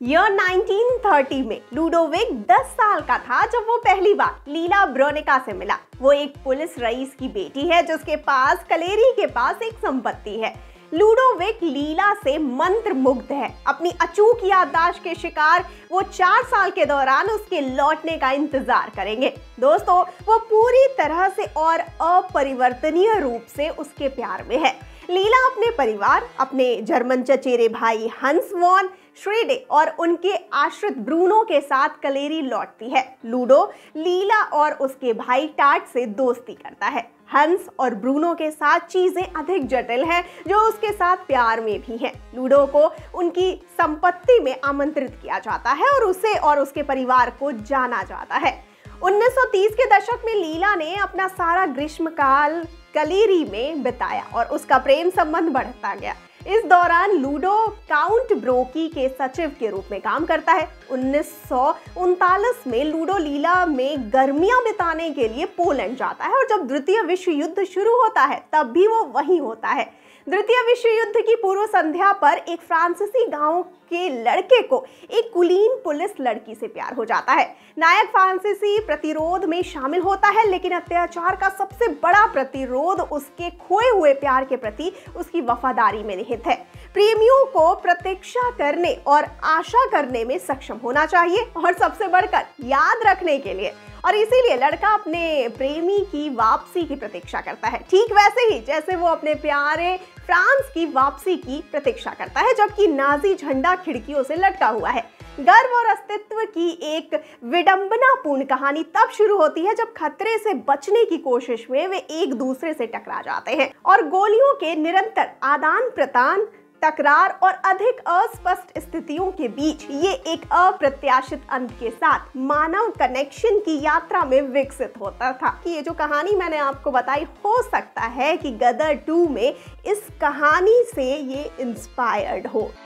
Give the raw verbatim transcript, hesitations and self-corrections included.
Year nineteen thirty में Ludovic दस साल का था जब वो पहली बार लीला ब्रोनिका से मिला। वो एक पुलिस रईस की बेटी है जिसके पास कलेरी के पास एक संपत्ति है। लुडोविक लीला से मंत्र मुग्ध है। अपनी अचूक याददाश्त के शिकार वो चार साल के दौरान उसके लौटने का इंतजार करेंगे। दोस्तों, वो पूरी तरह से और अपरिवर्तनीय रूप से उसके प्यार में है। लीला अपने परिवार, अपने जर्मन चचेरे भाई हंस वॉन श्रेडे और उनके आश्रित ब्रूनो के साथ कलेरी लौटती है। लूडो लीला और उसके भाई टाट से दोस्ती करता है। हंस और ब्रूनो के साथ चीजें अधिक जटिल हैं, जो उसके साथ प्यार में भी हैं। लूडो को उनकी संपत्ति में आमंत्रित किया जाता है और उसे और उसके परिवार को जाना जाता है। उन्नीस सौ तीस के दशक में लीला ने अपना सारा ग्रीष्मकाल कलेरी में बिताया और उसका प्रेम संबंध बढ़ता गया। इस दौरान लूडो काउंट ब्रोकी के सचिव के रूप में काम करता है। उन्नीस सौ उनतालीस में लूडो लीला में गर्मियां बिताने के लिए पोलैंड जाता है और जब द्वितीय विश्व युद्ध शुरू होता है तब भी वो वहीं होता है। द्वितीय विश्व युद्ध की पूर्व संध्या पर एक फ्रांसीसी गांव के लड़के को एक कुलीन पुलिस लड़की से प्यार हो जाता है। नायक फ्रांसीसी प्रतिरोध में शामिल होता है, लेकिन अत्याचार का सबसे बड़ा प्रतिरोध उसके खोए हुए प्यार के प्रति उसकी वफादारी में निहित है। प्रेमियों को प्रतीक्षा करने और आशा करने में सक्षम होना चाहिए और सबसे बढ़कर याद रखने के लिए, और इसीलिए लड़का अपने प्रेमी की वापसी की प्रतीक्षा करता है, ठीक वैसे ही जैसे वो अपने प्यारे फ्रांस की वापसी की प्रतीक्षा करता है, जबकि नाजी झंडा खिड़कियों से लटका हुआ है। गर्व और अस्तित्व की एक विडंबनापूर्ण कहानी तब शुरू होती है जब खतरे से बचने की कोशिश में वे एक दूसरे से टकरा जाते हैं और गोलियों के निरंतर आदान प्रदान, तकरार और अधिक अस्पष्ट स्थितियों के बीच ये एक अप्रत्याशित अंत के साथ मानव कनेक्शन की यात्रा में विकसित होता था। कि ये जो कहानी मैंने आपको बताई, हो सकता है कि गदर टू में इस कहानी से ये इंस्पायर्ड हो।